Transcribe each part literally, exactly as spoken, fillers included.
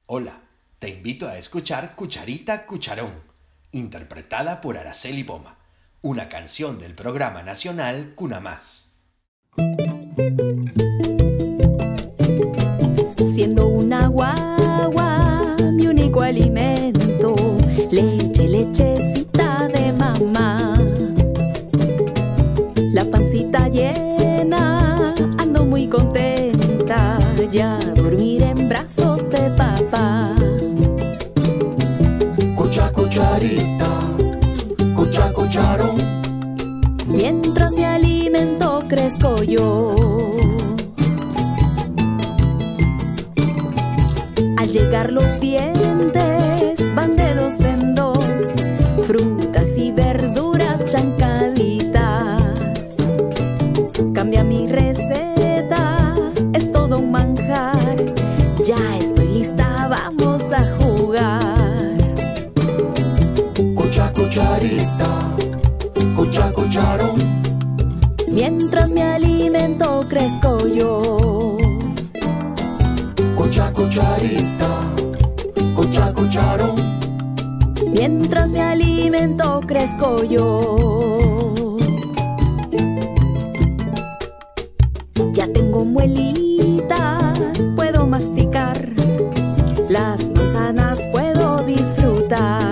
Hola, te invito a escuchar Cucharita Cucharón, interpretada por Araceli Boma, una canción del programa nacional Cuna Más. Siendo una guagua, mi único alimento, leche, lechecita de mamá. La pancita llena, ando muy contenta, ya dormir en brazos de papá. Cucha, cucharita, cucha, cucharón, mientras me alimento crezco yo. Al llegar los dientes van de dos en dos, frutas y verduras chancaditas. Cambia mi receta, es todo un manjar. Ya estoy lista, vamos a jugar. cucha, cucharita, cucha, cucharón, Mientras me alimento crezco yo. cucha, cucharita, cucha, cucharón, Mientras me alimento crezco yo. Ya tengo muelitas, puedo masticar. Las manzanas puedo disfrutar.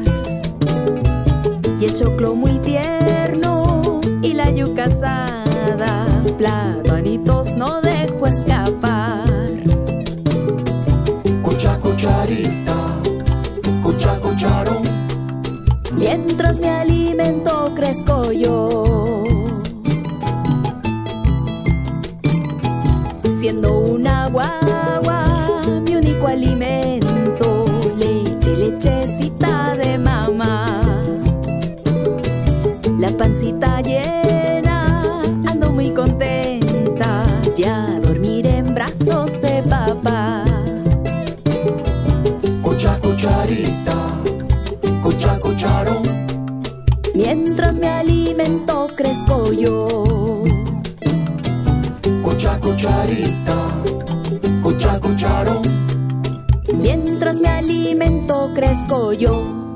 Y el choclo muy tierno y la yuca asada, platanitos no dejo escapar. cucha, cucharita, cucha, cucharón, Mientras me alimento crezco yo. Siendo una guagua, mi único alimento, leche, lechecita de mamá. La pancita llena, ando muy contenta, ya dormir en brazos de papá. cucha, cucharita, cucha, cucharón, Mientras me alimento crezco yo. cucha, cucharita, cucha, cucharón, Mientras me alimento crezco yo.